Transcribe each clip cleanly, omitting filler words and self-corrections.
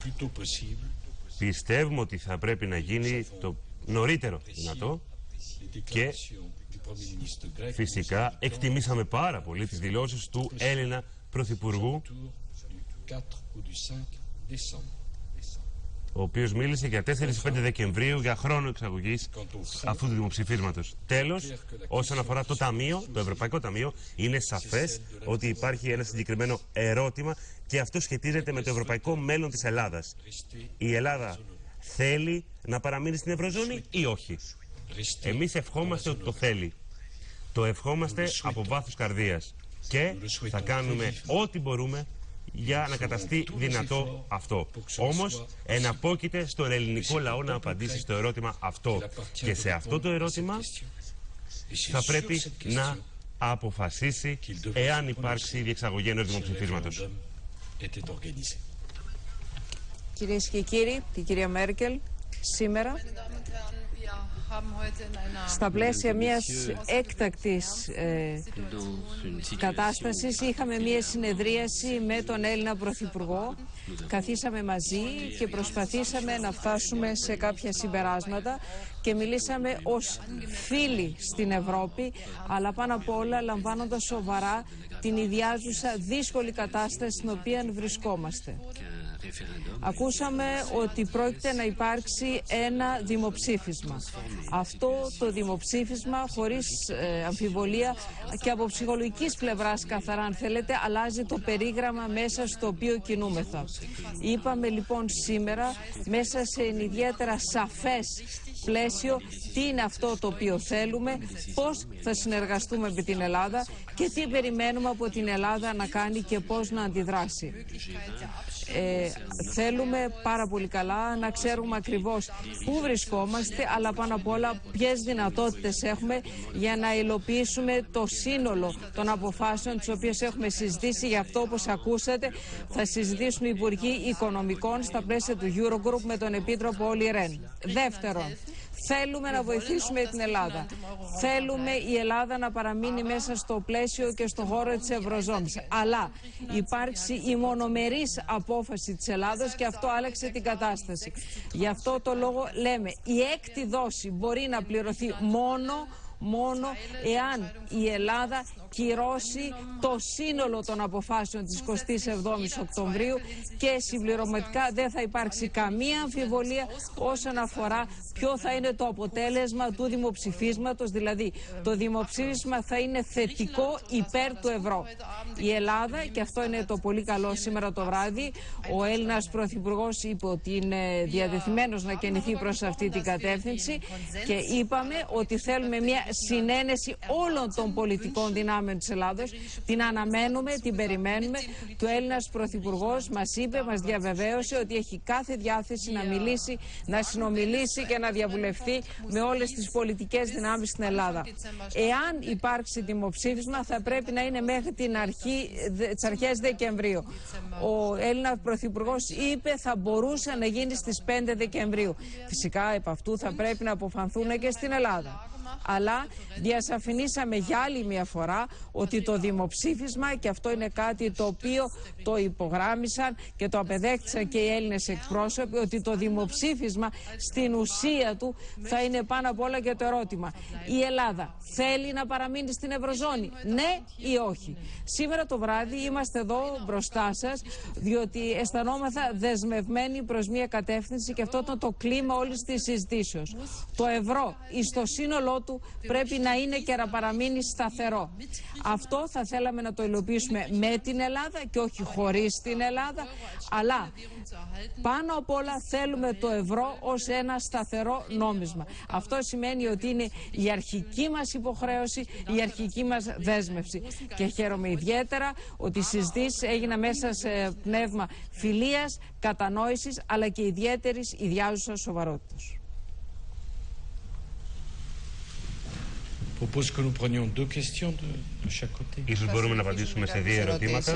Πιστεύουμε ότι θα πρέπει να γίνει το νωρίτερο δυνατό και φυσικά εκτιμήσαμε πάρα πολύ τις δηλώσεις του Έλληνα Πρωθυπουργού, ο οποίος μίλησε για 4-5 Δεκεμβρίου για χρόνο εξαγωγής αυτού του δημοψηφίσματος. Τέλος, όσον αφορά το Ταμείο, το Ευρωπαϊκό Ταμείο, είναι σαφές ότι υπάρχει ένα συγκεκριμένο ερώτημα και αυτό σχετίζεται με το ευρωπαϊκό μέλλον της Ελλάδας. Η Ελλάδα θέλει να παραμείνει στην Ευρωζώνη ή όχι? Εμείς ευχόμαστε ότι το θέλει. Το ευχόμαστε από βάθος καρδίας και θα κάνουμε ό,τι μπορούμε για να καταστεί δυνατό αυτό. Όμως εναπόκειται στον ελληνικό λαό να απαντήσει στο ερώτημα αυτό. Και σε αυτό το ερώτημα θα πρέπει να αποφασίσει εάν υπάρξει η διεξαγωγή ενός δημοψηφίσματος. Κυρίες και κύριοι, την κυρία Μέρκελ σήμερα στα πλαίσια μιας έκτακτης κατάστασης είχαμε μια συνεδρίαση με τον Έλληνα Πρωθυπουργό. Καθίσαμε μαζί και προσπαθήσαμε να φτάσουμε σε κάποια συμπεράσματα και μιλήσαμε ως φίλοι στην Ευρώπη, αλλά πάνω απ' όλα λαμβάνοντας σοβαρά την ιδιάζουσα δύσκολη κατάσταση στην οποία βρισκόμαστε. Ακούσαμε ότι πρόκειται να υπάρξει ένα δημοψήφισμα. Αυτό το δημοψήφισμα χωρίς αμφιβολία και από ψυχολογικής πλευράς καθαρά αν θέλετε αλλάζει το περίγραμμα μέσα στο οποίο κινούμεθα. Είπαμε λοιπόν σήμερα μέσα σε ιδιαίτερα σαφές πλαίσιο τι είναι αυτό το οποίο θέλουμε, πώς θα συνεργαστούμε με την Ελλάδα και τι περιμένουμε από την Ελλάδα να κάνει και πώς να αντιδράσει. Θέλουμε πάρα πολύ καλά να ξέρουμε ακριβώς πού βρισκόμαστε, αλλά πάνω απ' όλα ποιες δυνατότητες έχουμε για να υλοποιήσουμε το σύνολο των αποφάσεων τις οποίες έχουμε συζητήσει. Γι' αυτό, όπως ακούσατε, θα συζητήσουν οι Υπουργοί Οικονομικών στα πλαίσια του Eurogroup με τον Επίτροπο Όλι Ρεν. Δεύτερον, θέλουμε να βοηθήσουμε την Ελλάδα. Θέλουμε η Ελλάδα να παραμείνει μέσα στο πλαίσιο και στο χώρο της Ευρωζώνης. Αλλά υπάρξει η μονομερής απόφαση της Ελλάδος και αυτό άλλαξε την κατάσταση. Γι' αυτό το λόγο λέμε η έκτη δόση μπορεί να πληρωθεί μόνο εάν η Ελλάδα κυρώσει το σύνολο των αποφάσεων της 27ης Οκτωβρίου και συμπληρωματικά δεν θα υπάρξει καμία αμφιβολία όσον αφορά ποιο θα είναι το αποτέλεσμα του δημοψηφίσματος, δηλαδή το δημοψήφισμα θα είναι θετικό υπέρ του ευρώ. Η Ελλάδα, και αυτό είναι το πολύ καλό σήμερα το βράδυ, ο Έλληνας Πρωθυπουργός είπε ότι είναι διατεθειμένος να κινηθεί προς αυτή την κατεύθυνση και είπαμε ότι θέλουμε μια συνένεση όλων των πολιτικών δυνάμεων της Ελλάδος. Την αναμένουμε, την περιμένουμε. Το Έλληνας Πρωθυπουργός μας είπε, μας διαβεβαίωσε ότι έχει κάθε διάθεση να μιλήσει, να συνομιλήσει και να διαβουλευτεί με όλες τις πολιτικές δυνάμεις στην Ελλάδα. Εάν υπάρξει δημοψήφισμα θα πρέπει να είναι μέχρι τις αρχές Δεκεμβρίου. Ο Έλληνας Πρωθυπουργός είπε θα μπορούσε να γίνει στις 5 Δεκεμβρίου. Φυσικά επ' αυτού θα πρέπει να αποφανθούν και στην Ελλάδα. Αλλά διασαφηνίσαμε για άλλη μια φορά ότι το δημοψήφισμα, και αυτό είναι κάτι το οποίο το υπογράμμισαν και το απεδέχτησαν και οι Έλληνες εκπρόσωποι, ότι το δημοψήφισμα στην ουσία του θα είναι πάνω απ' όλα και το ερώτημα: η Ελλάδα θέλει να παραμείνει στην Ευρωζώνη, ναι ή όχι? Σήμερα το βράδυ είμαστε εδώ μπροστά σας διότι αισθανόμαθα δεσμευμένοι προς μια κατεύθυνση και αυτό ήταν το κλίμα όλης της συζητήσεως. Το ευρώ στο σύνολό του πρέπει να είναι και να παραμείνει σταθερό. Αυτό θα θέλαμε να το υλοποιήσουμε με την Ελλάδα και όχι χωρίς την Ελλάδα, αλλά πάνω απ' όλα θέλουμε το ευρώ ως ένα σταθερό νόμισμα. Αυτό σημαίνει ότι είναι η αρχική μας υποχρέωση, η αρχική μας δέσμευση. Και χαίρομαι ιδιαίτερα ότι οι συζητήσεις έγιναν μέσα σε πνεύμα φιλίας, κατανόησης, αλλά και ιδιαίτερης ιδιάζουσας σοβαρότητας. Ίσως μπορούμε να απαντήσουμε σε δύο ερωτήματα.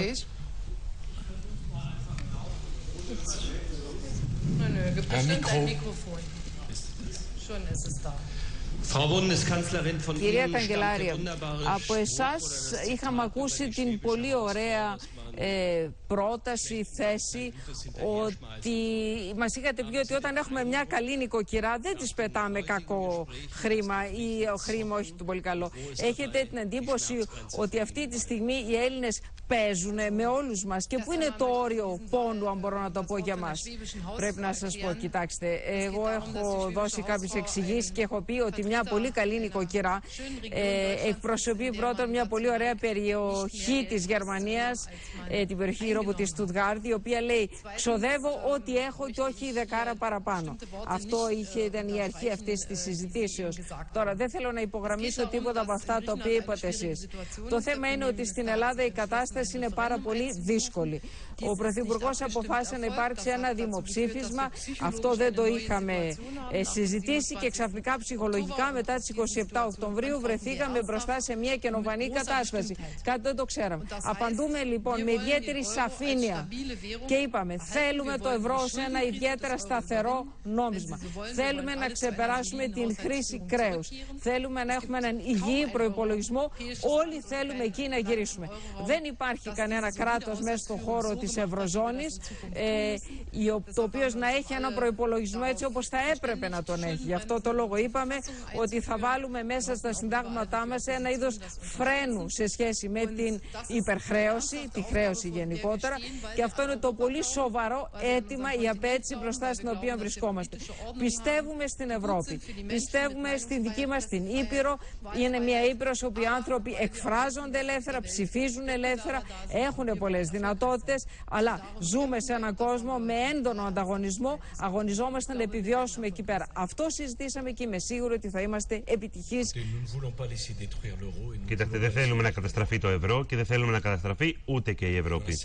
Κυρία Καγκελάρια, από εσάς είχαμε ακούσει την πολύ ωραία πρόταση, θέση, ότι μας είχατε πει ότι όταν έχουμε μια καλή νοικοκυρά δεν της πετάμε κακό χρήμα ή χρήμα όχι το πολύ καλό. Έχετε την εντύπωση ότι αυτή τη στιγμή οι Έλληνες παίζουν με όλους μας και πού είναι το όριο πόνου, αν μπορώ να το πω για μας? Πρέπει να σας πω, κοιτάξτε, εγώ έχω δώσει κάποιες εξηγήσεις και έχω πει ότι μια πολύ καλή νοικοκυρά εκπροσωπεί πρώτον μια πολύ ωραία περιοχή της Γερμανίας, την περιοχή γύρω από τη Στουτγάρδη, η οποία λέει ξοδεύω ό,τι έχω και όχι η δεκάρα παραπάνω. Αυτό ήταν η αρχή αυτής της συζητήσεως. Τώρα δεν θέλω να υπογραμμίσω τίποτα από αυτά τα οποία είπατε εσείς. Το θέμα είναι ότι στην Ελλάδα η κατάσταση είναι πάρα πολύ δύσκολη. Ο Πρωθυπουργός αποφάσισε να υπάρξει ένα δημοψήφισμα. Αυτό δεν το είχαμε συζητήσει και ξαφνικά ψυχολογικά μετά τις 27 Οκτωβρίου βρεθήκαμε μπροστά σε μια καινοφανή κατάσταση. Κάτι δεν το ξέραμε. Απαντούμε λοιπόν με ιδιαίτερη σαφήνεια και είπαμε θέλουμε το ευρώ ως ένα ιδιαίτερα σταθερό νόμισμα. Θέλουμε να ξεπεράσουμε την χρήση κρέους. Θέλουμε να έχουμε έναν υγιή προϋπολογισμό. Όλοι θέλουμε εκεί να γυρίσουμε. Δεν υπάρχει κανένα κράτος μέσα στον χώρο της Ευρωζώνης το οποίο να έχει ένα προϋπολογισμό έτσι όπως θα έπρεπε να τον έχει. Γι' αυτό το λόγο είπαμε ότι θα βάλουμε μέσα στα συντάγματά μας ένα είδος φρένου σε σχέση με την υπερχρέωση, τη χρέωση γενικότερα, και αυτό είναι το πολύ σοβαρό αίτημα, η απέτηση μπροστά στην οποία βρισκόμαστε. Πιστεύουμε στην Ευρώπη, πιστεύουμε στην δική μας την Ήπειρο. Είναι μια Ήπειρος όπου οι άνθρωποι εκφράζονται ελεύθερα, ψηφίζουν ελεύθερα, έχουν πολλές δυνατότητες, αλλά ζούμε σε έναν κόσμο με έντονο ανταγωνισμό. Αγωνιζόμαστε να επιβιώσουμε εκεί πέρα. Αυτό συζητήσαμε και είμαι σίγουρη ότι θα είμαστε επιτυχείς. Κοιτάξτε, δεν θέλουμε να καταστραφεί το ευρώ και δεν θέλουμε να καταστραφεί ούτε και η Ευρώπη.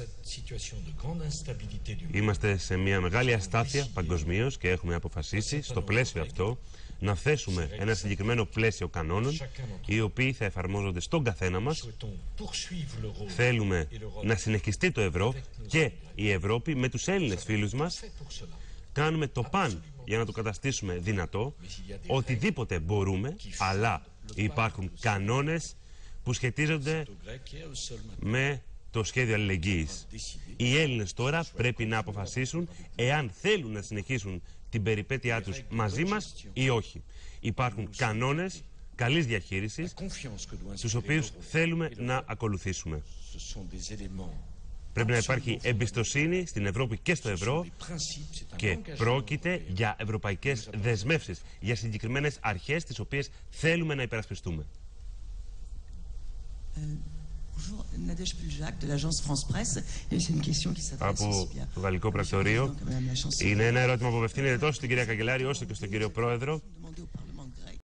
Είμαστε σε μια μεγάλη αστάθεια παγκοσμίως και έχουμε αποφασίσει στο πλαίσιο αυτό να θέσουμε ένα συγκεκριμένο πλαίσιο κανόνων οι οποίοι θα εφαρμόζονται στον καθένα μας. Θέλουμε να συνεχιστεί το ευρώ και η Ευρώπη με τους Έλληνες φίλους μας. Κάνουμε το παν για να το καταστήσουμε δυνατό. Οτιδήποτε μπορούμε, αλλά υπάρχουν κανόνες που σχετίζονται με το σχέδιο αλληλεγγύης. Οι Έλληνες τώρα πρέπει να αποφασίσουν εάν θέλουν να συνεχίσουν την περιπέτειά τους μαζί μας ή όχι. Υπάρχουν κανόνες καλής διαχείρισης, τους οποίους θέλουμε να ακολουθήσουμε. Πρέπει να υπάρχει εμπιστοσύνη στην Ευρώπη και στο ευρώ και πρόκειται για ευρωπαϊκές δεσμεύσεις, για συγκεκριμένες αρχές τις οποίες θέλουμε να υπερασπιστούμε. Από το Γαλλικό Πρακτορείο είναι ένα ερώτημα που απευθύνεται τόσο στην κυρία Καγκελάρη όσο και στον κύριο Πρόεδρο.